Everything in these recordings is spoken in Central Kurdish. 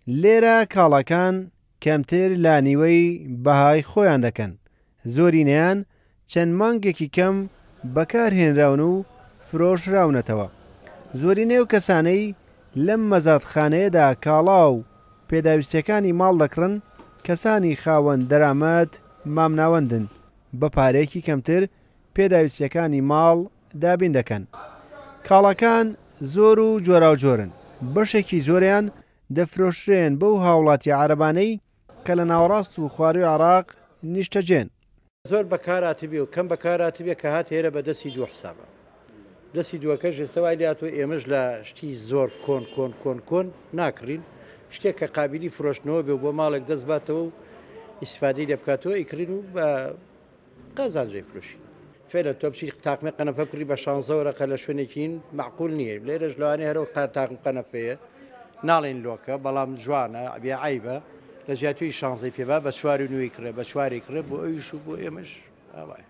لێرە کاڵەکان کەمتر لا نیوەی بەهای خۆیان دەکەن. زۆرینەیان چەند مانگێکی کەم بەکارهێنراون و فرۆشراونەتەوە. زۆرینەی و کەسانەی لەم مەزادخانەیەدا کاڵا و پێداویستیەکانی ماڵ دەکڕن کەسانی خاوەن دەرامەت مامناوەندن بە پارەیەکی کەمتر پێداویستیەکانی ماڵ دابین دەکەن. کاڵەکان زۆر و جۆراوجۆرن. بەشێکی زۆریان دەفرۆشرێن بەو هاوڵاتی عەرەبانەی کە لە ناوەڕاست و خواروی عێراق نیشتەجێن. زۆر بەکاراتبێ و کەم بەکاراتبێ کە هات هێرە بە دەستی دوو حسابە. دەستی دووەکەش سەوای لاتۆ ئێمەش لە شتی زۆر کۆن ناکڕین، شتێک کە قابلی فرۆشتنەوە بێ بۆ ماڵێک دەست باتەوە و ئیسفادەی لێ بکاتەوە ئیکرین و بە قازانجێ فرۆشی. فێرە تۆ بچی تاقمە قەنەفە کوڕی بە 16 ڕەقە لە شوێنێکین معقول نییە. لێرەش لەوانەیە هەرەوە تاقم قەنەفەیە ناڵێن لۆکە بەڵام جوانە ئەبێ عیبە لە زیاتوی 16 پێبا بە چواری نوێی کرێ بە چواری کرێ بۆ ئەویش و بۆ ئێمەش ئاوایە.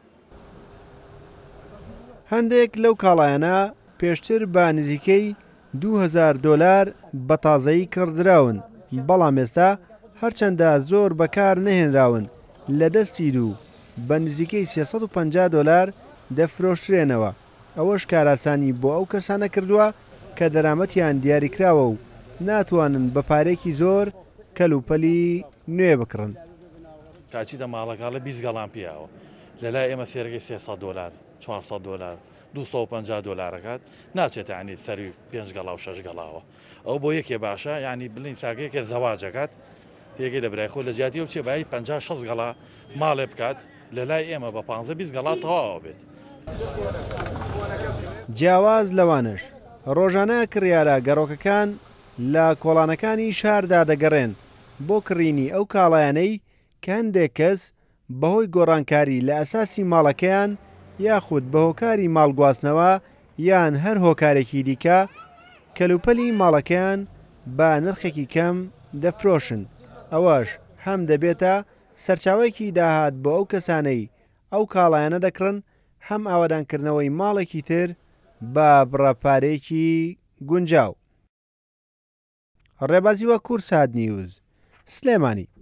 هەندێک لەو کاڵایانە پێشتر بە نزیکەی $2000 بە تازایی کڕدراون، بەڵام ئێستا هەرچەندە زۆر بەکار نەهێنراون لە دەستی دوو بە نزیکەی $350 دەفرۆشرێنەوە. ئەوەش کاراسانی بۆ ئەو کەسانە کردووە کە دەرامەتیان دیاریکراوە و ناتوانن بە پارێکی زۆر کەلوپەلی نوێ بکڕن. کاچیدە ماڵەکە لە 20 گەڵام پیاوە لەلای ئێمە سێرەکەی $300 $400 $250 ناچێت ینی سەری 5 گەڵا و 6 گەڵاوە. ئەو بۆ یەکێ باشە ینی بڵین ساگەیەکە زەواجەکات تێگەی لە برای خۆ لە جیاتی و بچێ بای 50-60 گەڵا ماڵێ بکات لەلای ئێمە بە 15-20 گەڵا تەواوە بێت. جیاواز لەوانش ڕۆژانە کڕیارە گەڕۆکەکان لە کۆڵانەکانی شاردا دەگەڕێن بۆ کڕینی ئەو کاڵایانەی کە هەندێک کەس بەهۆی گۆڕانکاری لە ئەساسی ماڵەکەیان یاخود بە هۆکاری ماڵگواستنەوە یان هەر هۆکارێکی دیکە کەلوپەلی ماڵەکەیان بە نرخێکی کەم دەفرۆشن. ئەوەش هەم دەبێتە سەرچاوەیەکی داهات بۆ ئەو کەسانەی ئەو کاڵایانە دەکڕن، هەم ئاوادانکردنەوەی ماڵێکی تر بە بڕەپارێکی گونجاو. ڕێبازی وە کورسات نیوز، سلێمانی.